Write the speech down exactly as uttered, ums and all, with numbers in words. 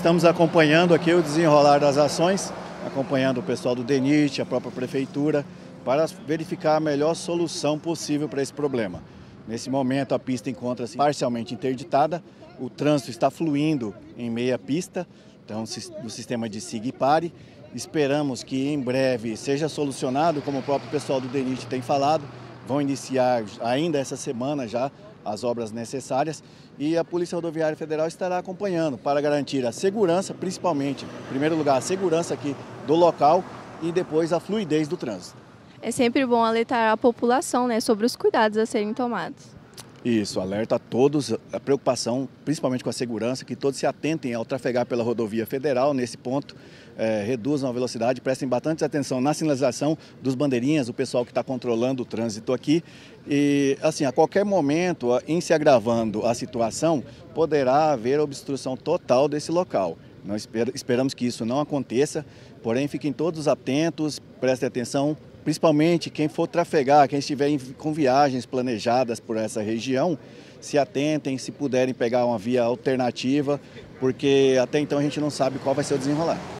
Estamos acompanhando aqui o desenrolar das ações, acompanhando o pessoal do DENIT, a própria Prefeitura, para verificar a melhor solução possível para esse problema. Nesse momento a pista encontra-se parcialmente interditada, o trânsito está fluindo em meia pista, então no sistema de siga e pare. Esperamos que em breve seja solucionado, como o próprio pessoal do DENIT tem falado, vão iniciar ainda essa semana já as obras necessárias e a Polícia Rodoviária Federal estará acompanhando para garantir a segurança, principalmente, em primeiro lugar, a segurança aqui do local e depois a fluidez do trânsito. É sempre bom alertar a população, né, sobre os cuidados a serem tomados. Isso, alerta a todos, a preocupação, principalmente com a segurança, que todos se atentem ao trafegar pela rodovia federal nesse ponto, é, reduzam a velocidade, prestem bastante atenção na sinalização dos bandeirinhas, o pessoal que está controlando o trânsito aqui. E, assim, a qualquer momento, em se agravando a situação, poderá haver obstrução total desse local. Nós esperamos que isso não aconteça, porém fiquem todos atentos, prestem atenção, principalmente quem for trafegar, quem estiver com viagens planejadas por essa região, se atentem, se puderem pegar uma via alternativa, porque até então a gente não sabe qual vai ser o desenrolar.